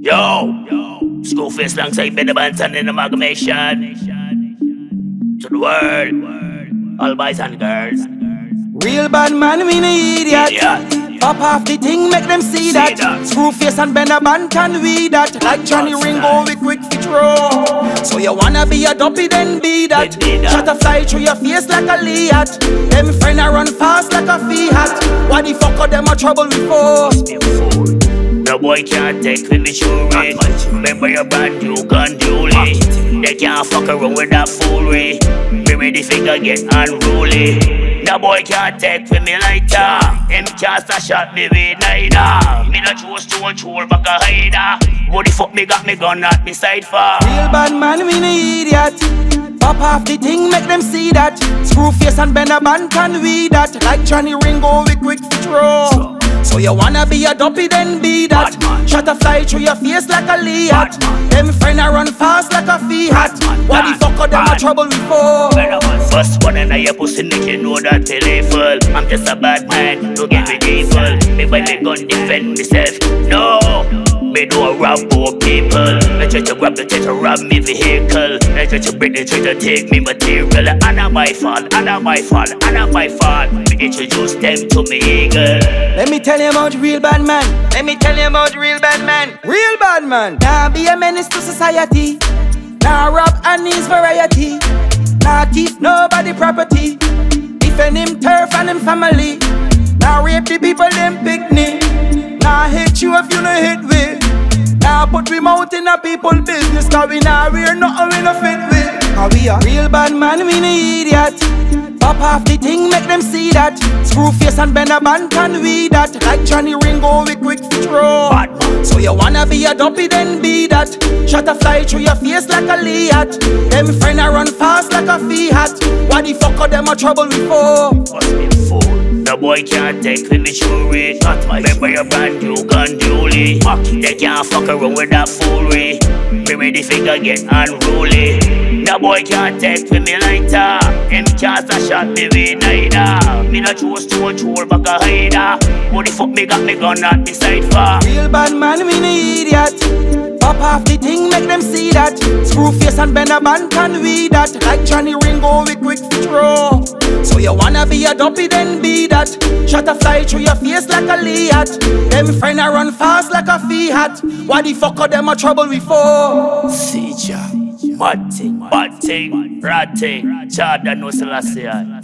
Yo, Screwface alongside Benna Banton in amalgamation to the world, all boys and girls. Real bad man, we no idiot. Pop off the thing, make them see that. Screwface and Benna Banton, we that. Like Johnny Ringo, we quick fit roll. So you wanna be a dopey, then be that. Shot a fly through your face like a Liat. Them friend a run fast like a Fiat. Why the fuck are them a trouble before? No boy can't take with me jewelry. Remember your brand new gun duly. They can't fuck around with that foolery. Me ready figure get unruly. No boy can't take with me lighter. Him can't shot me with neither. Me not choose to a chore back a hider. What the fuck me got me gun at me side for? Real bad man, we no idiot. Pop off the thing, make them see that. Screwface and Benna Banton, we that. Like Johnny Ringo, we quick fit roll. So you wanna be a dopey, then be that. Shot a fly through your face like a Liat. Them friend a run fast like a Fiat. Why the fuck are them a trouble before? First one in your pussy make you know that till evil. I'm just a bad man, don't get me evil. Me buy me gun defend myself. No, me don't rob poor people. They try to grab, they try to rob me vehicle. They try to break, they try to take me material. And not my fault, and not my fault, and not my fault. Me introduce them to me eagle. Let me tell you about real bad man. Let me tell you about real bad man. Real bad man. Nah be a menace to society. Nah rob and his variety. Nah thief nobody property. Defend him turf and him family. Nah rape the people them picnic. Nah hate you if you no hate we. Nah put we mouth in a people business. Cause we nah wear nothing we no fit with. Cause we a real bad man, we no idiot. Pop off the thing, make them see that. Screwface and Benna Banton, we that. Like Johnny Ringo, we quick fit roll. So you wanna be a dopey, then be that. Shot a fly through your face like a Liat. Them friend a run fast like a Fiat. Why the fuck are them a trouble before? Must be a fool. No boy can't take with me jewelry. Remember your brand new gun duly. They can't fuck around with that foolery. Me ready figure get unruly. No boy can't take with me lighter. Him can't shot me with neither. Me not choose to a chore back a hider. What the fuck me got me gun at the side for? Real bad man, we no idiot. Pop off the thing, make them see that. Screwface and Benna Banton, we that. Like Johnny Ringo, we quick fit roll. So you wanna be a dopey, then be that. Shot a fly through your face like a Liat. Them friend a run fast like a Fiat. Why the fuck are them a trouble before? See ya. Bad thing, rat thing. Chad no Selassie.